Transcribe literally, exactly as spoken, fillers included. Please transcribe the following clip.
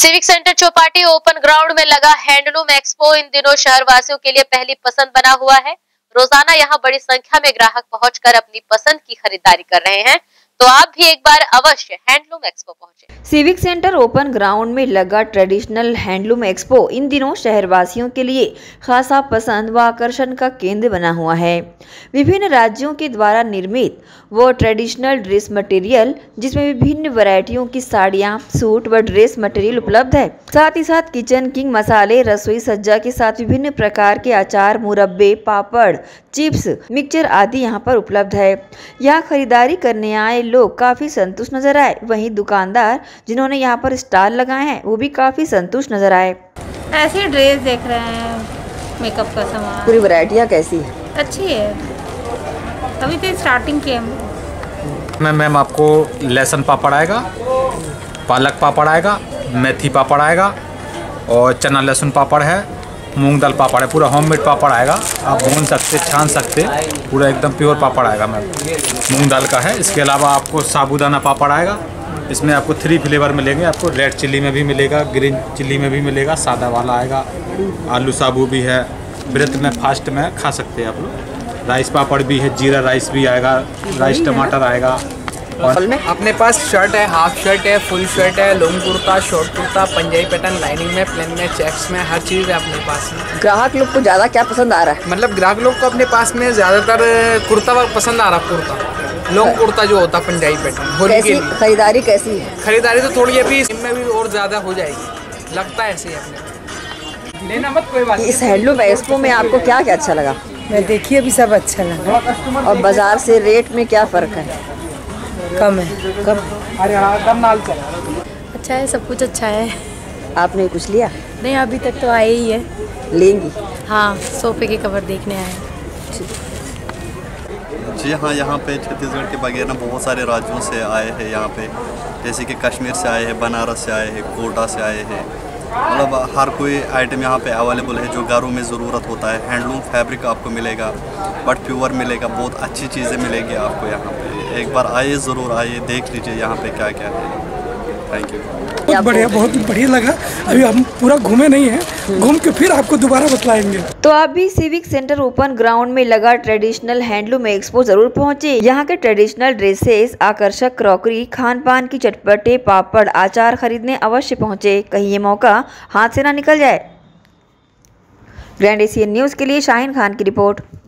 Civic centre Chowpatty open ground में लगा handloom expo इन दिनों शहर वासियों के लिए पहली पसंद बना हुआ है। रोजाना यहां बड़ी संख्या में ग्राहक पहुंचकर अपनी पसंद की खरीदारी कर रहे हैं, तो आप भी एक बार अवश्य हैंडलूम एक्सपो पहुंचे। सिविक सेंटर ओपन ग्राउंड में लगा ट्रेडिशनल हैंडलूम एक्सपो इन दिनों शहरवासियों के लिए खासा पसंद व आकर्षण का केंद्र बना हुआ है। विभिन्न राज्यों के द्वारा निर्मित व ट्रेडिशनल ड्रेस मटेरियल, जिसमें विभिन्न वैरायटियों की साड़ियां, सूट व ड्रेस मटेरियल उपलब्ध है। साथ ही साथ किचन किंग मसाले, रसोई सज्जा के साथ विभिन्न प्रकार के अचार, मुरब्बे, पापड़, चिप्स, मिक्सचर आदि यहाँ पर उपलब्ध है। यहाँ खरीदारी करने आए लोग काफी संतुष्ट नजर आए। वहीं दुकानदार जिन्होंने यहाँ पर स्टॉल लगाए हैं वो भी काफी संतुष्ट नजर आए। ऐसे ड्रेस देख रहे हैं, मेकअप का सामान, पूरी वैरायटियाँ कैसी है? अच्छी है, अभी तो स्टार्टिंग की है। मैं मैम आपको लहसुन पापड़ आएगा, पालक पापड़ आएगा, मेथी पापड़ आएगा और चना लहसुन पापड़ है, मूंग दाल पापड़ है, पूरा होममेड पापड़ आएगा। आप भून सकते, छान सकते, पूरा एकदम प्योर पापड़ आएगा मैम, मूंग दाल का है। इसके अलावा आपको साबूदाना पापड़ आएगा, इसमें आपको थ्री फ्लेवर मिलेंगे। आपको रेड चिल्ली में भी मिलेगा, ग्रीन चिल्ली में भी मिलेगा, सादा वाला आएगा, आलू साबू भी है। व्रत में फास्ट में खा सकते हैं आप लोग। राइस पापड़ भी है, जीरा राइस भी आएगा, राइस टमाटर आएगा। और अपने पास शर्ट है, हाफ शर्ट है, फुल शर्ट है, long kurta, short kurta, Punjabi pattern, lining में, प्लेन में, चेक्स में, हर चीज़ है अपने पास में। ग्राहक लोग को ज़्यादा क्या पसंद आ रहा है? मतलब ग्राहक लोग को अपने पास में ज़्यादातर कुर्ता पसंद आ रहा है। कुर्ता, लॉन्ग कुर्ता जो होता है पंजाबी पैटर्न, होली के लिए। खरीदारी कैसी है? खरीदारी तो थोड़ी अभी इनमें भी और ज़्यादा हो जाएगी, लगता है ऐसे ही अपने। लेना मत कोई बात। इस हैंडलूम एक्सपो में आपको क्या क्या अच्छा लगा? मैं देखिए अभी सब अच्छा लगा। और बाजार से रेट में क्या फ़र्क है? कम है। कम? अरे हाँ, कम नाल चल। अच्छा है, सब कुछ अच्छा है। आपने कुछ लिया? नहीं, अभी तक तो आए ही है। लेंगी? हाँ, सोफे के कवर देखने आए। जी हाँ, यहाँ पे छत्तीसगढ़ के बगैर ना बहुत सारे राज्यों से आए हैं यहाँ पे, जैसे कि कश्मीर से आए हैं, बनारस से आए हैं, कोटा से आए हैं। मतलब हर कोई आइटम यहाँ पे अवेलेबल है जो घरों में ज़रूरत होता है। हैंडलूम फैब्रिक आपको मिलेगा, बट प्योर मिलेगा, बहुत अच्छी चीज़ें मिलेगी आपको यहाँ पे। एक बार आइए, ज़रूर आइए, देख लीजिए यहाँ पे क्या क्या है। Thank you. बहुत बढ़िया, बहुत बढ़िया लगा। अभी हम पूरा घूमे नहीं हैं, घूम के फिर आपको दोबारा बतलाएंगे। तो आप भी सिविक सेंटर ओपन ग्राउंड में लगा ट्रेडिशनल हैंडलूम एक्सपो जरूर पहुंचे। यहाँ के ट्रेडिशनल ड्रेसेस, आकर्षक क्रॉकरी, खान पान की चटपटे, पापड़, अचार खरीदने अवश्य पहुंचे। कहीं ये मौका हाथ से ना निकल जाए। ग्रैंड एशियन न्यूज के लिए शाहीन खान की रिपोर्ट।